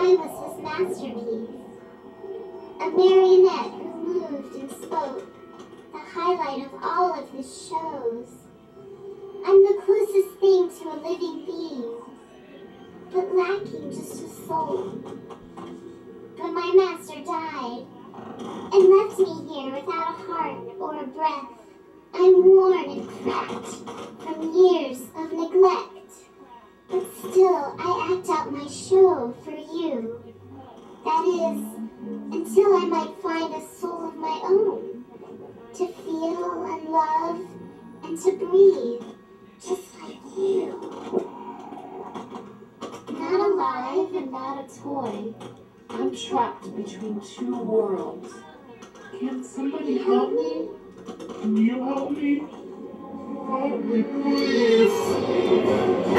I was his masterpiece. A marionette who moved and spoke, the highlight of all of his shows. I'm the closest thing to a living being, but lacking just a soul. But my master died, and left me here without a heart or a breath. I'm worn and cracked from years of neglect, but still I act out my show for you. That is, until I might find a soul of my own, to feel and love and to breathe, just like you. Not alive and not a toy. I'm trapped between two worlds. Can somebody help me? Can you help me? Help me, please.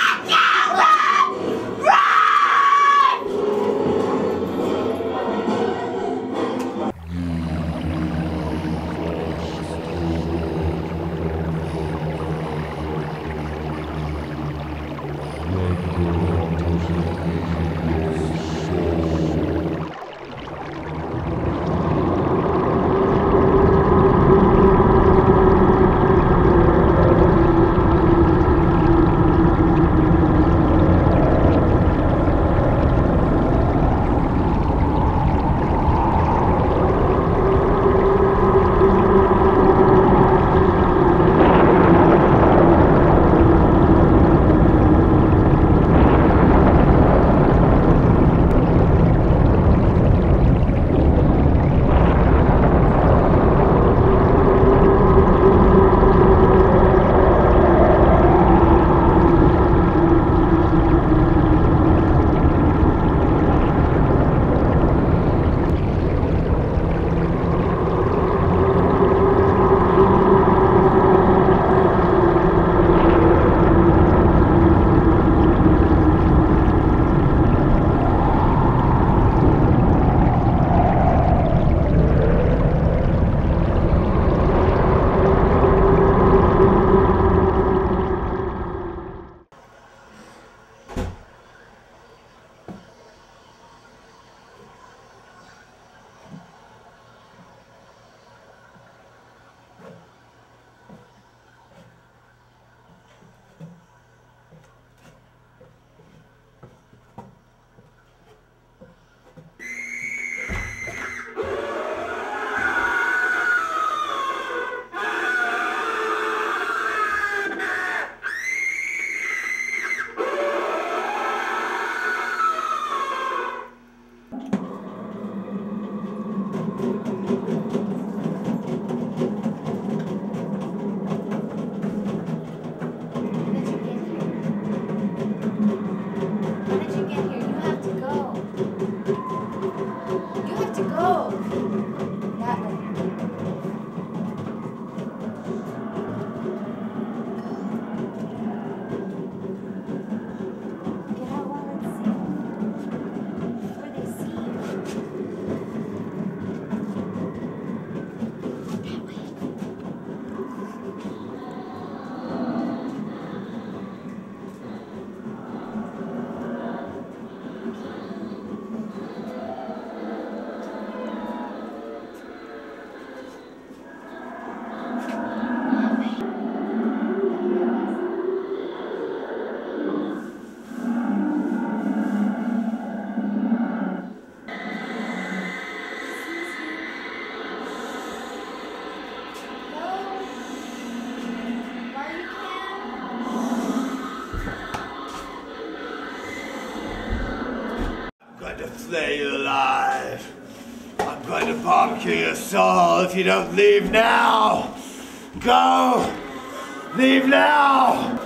Flay you alive. I'm going to barbecue your soul if you don't leave now. Go! Leave now!